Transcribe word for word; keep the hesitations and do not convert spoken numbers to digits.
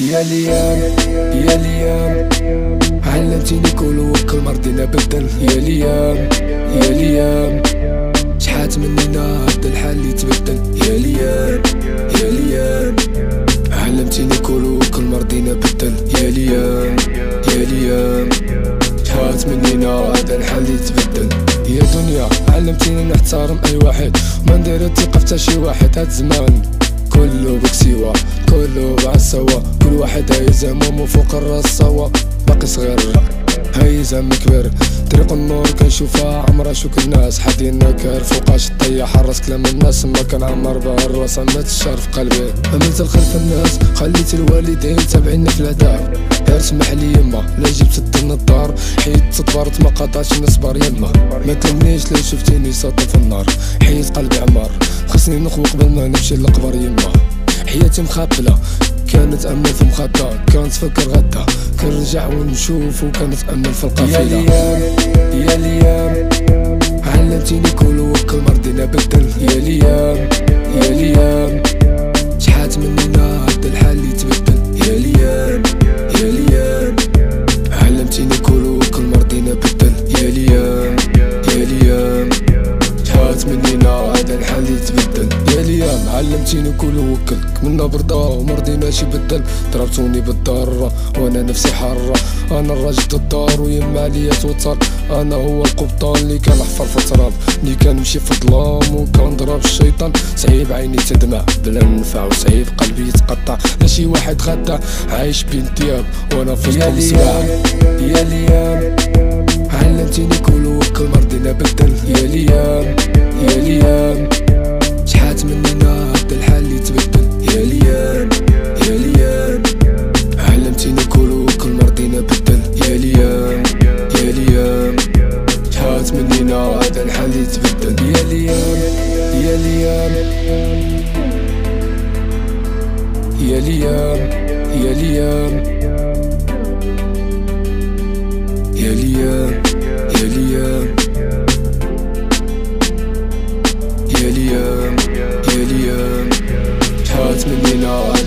يا ليام يا ليام علمتيني كل وكل مرضينا بدل. يا ليام يا ليام شحات مننا هدا الحال يتبدل. يا ليام يا ليام علمتيني كل وكل مرضينا بدل. يا ليام يا ليام شحات مننا هدا الحال يتبدل. يا دنيا علمتيني نحترم اي واحد ما ندير الثقة في شي واحد. هاد زمان كله بك سوا كله بعالسوا كل واحد هايز همومو فوق الراس سوا. باقي صغير هايز هم كبير طريق النور كنشوفها عمرها شوك الناس حدينا كار فوقاش طيح الراس كلام الناس ما كنعمر بها الراس عمات الشهر في قلبي. عملت الخلف الناس خليت الوالدين تابعيني في الهدار. غير سمح لي يما لا جبت الدن الدار حيت تطبرت ما قطعتش نصبر يما. ما تلمنيش لا شفتيني ساطة في النار حيت قلبي عمار خصني نخوي قبل ما نمشي للقبر يما. حياتي مخبلة كانت امل في مخدة كانت فكر غدا كنرجع ونشوف وكانت امل في القافلة. يا ليام يا ليام علمتيني كل وكل مرضينا بدل. يا ليام يا ليام شحات مننا هدا الحال يتبدل. يا ليام يا ليام علمتيني كل وكل مرضينا بدل. يا ليام يا ليام شحات مننا هدا الحال يتبدل. يا ليام علمتيني كل وكلك منا بردا ومرضيناش يبدل. ضربتوني بالضرة وانا نفسي حرة انا الراجل الدار ويما عليا توتر. انا هو القبطان اللي كان حفر في التراب اللي كنمشي في الظلام وكنضرب الشيطان. صعيب عيني تدمع بلا نفع وصعيب قلبي يتقطع لا شي واحد غدا عايش بين الدياب وانا في وسط الصباح. يا ليام علمتيني كل وكل مرضينا بدل. يا ليام يا ليام شحات مننا هدا الحال يتبدل. يا ليام يا ليام علمتيني كل وكل مرضينا بدل. يا ليام يا ليام شحات مننا هدا الحال يتبدل. يا ليام يا ليام يا ليام يا ليام يا ليام يا ليام يا ليام يا ليام شحات مننا